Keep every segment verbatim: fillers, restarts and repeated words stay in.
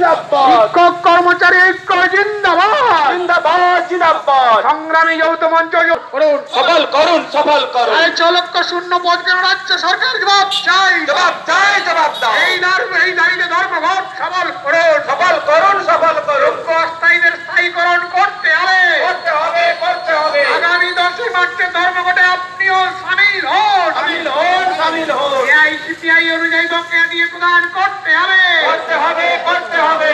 শিক্ষক কর্মচারী ঐক্য জিন্দাবাদ সংগ্রামী যৌথ মঞ্চ করুন সফল করুন সফল করুন এই ছ লক্ষ শূন্য পদ কেন রাজ্য সরকার জবাব চাই জবাব চাই জবাব দাও এই ধর্ম এই দাবিতে ধর্মঘট সফল করুন সফল করুন সফল করুন যোগ্য অস্থায়ীদের স্থায়ীকরণ করতে হবে করতে হবে করতে হবে আগামী দশই মার্চের ধর্মঘটে আপনিও সামিল হন সামিল হন সামিল হন এআইসিপিআই অনুযায়ী বকেয়া দিয়ে প্রদান করতে হবে করতে হবে করতে হবে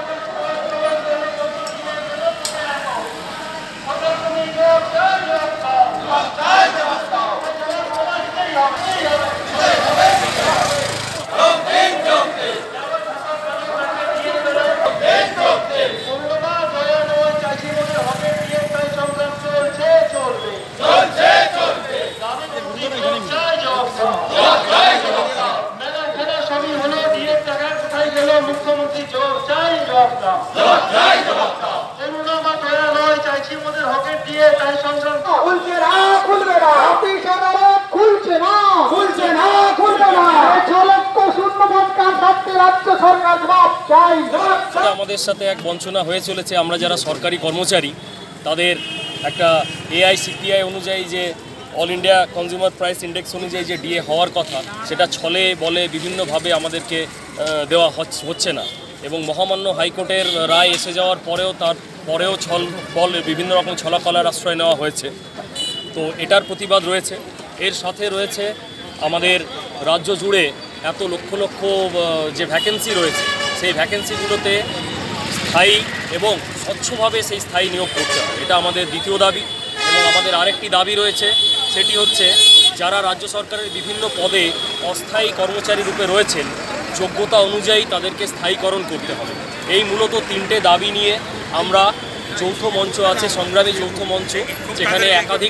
মুখ্যমন্ত্রী জবাব চাই জবাব দাও জবাব চাই জবাব দাও করোনা দয়া নয় চাইছি মোদের হকের দিয়ে তাই সংগ্রাম খুলছে না খুলবে না অফিস আদালত খুলছে না খুলছে না খুলবে না ছ লক্ষ শূন্য পদ কার থাকতে রাজ্য সরকার জবাব চাই জবাব চাই আমাদের সাথে এক বঞ্চনা হয়ে চলেছে। আমরা যারা সরকারি কর্মচারী তাদের একটা এআইসিপিআই অনুযায়ী যে all India consumer price index অনুযায়ী যে ডিএ হওয়ার কথা সেটা ছলে বলে বিভিন্নভাবে আমাদেরকে দেওয়া হচ্ছে না এবং মহামান্য হাইকোর্টের রায় এসে যাওয়ার পরেও তার পরেও ছল বল বিভিন্ন রকম ছলাকলার আশ্রয় নেওয়া হয়েছে। তো এটার প্রতিবাদ রয়েছে। এর সাথে রয়েছে আমাদের রাজ্য জুড়ে এত লক্ষ লক্ষ যে ভ্যাকেন্সি রয়েছে সেই ভ্যাকেন্সিগুলোতে স্থায়ী এবং স্বচ্ছভাবে সেই স্থায়ী নিয়োগ করতে হয়, এটা আমাদের দ্বিতীয় দাবি। এবং আমাদের আরেকটি দাবি রয়েছে, সেটি হচ্ছে যারা রাজ্য সরকারের বিভিন্ন পদে অস্থায়ী কর্মচারী রূপে রয়েছেন যোগ্যতা অনুযায়ী তাদেরকে স্থায়ীকরণ করতে হবে। এই মূলত তিনটে দাবি নিয়ে আমরা যৌথ মঞ্চ আছে, সংগ্রামী যৌথ মঞ্চ, যেখানে একাধিক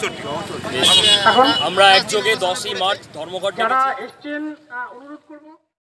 আমরা একযোগে দশই মার্চ ধর্মঘট যারা এসছেন অনুরোধ করবো।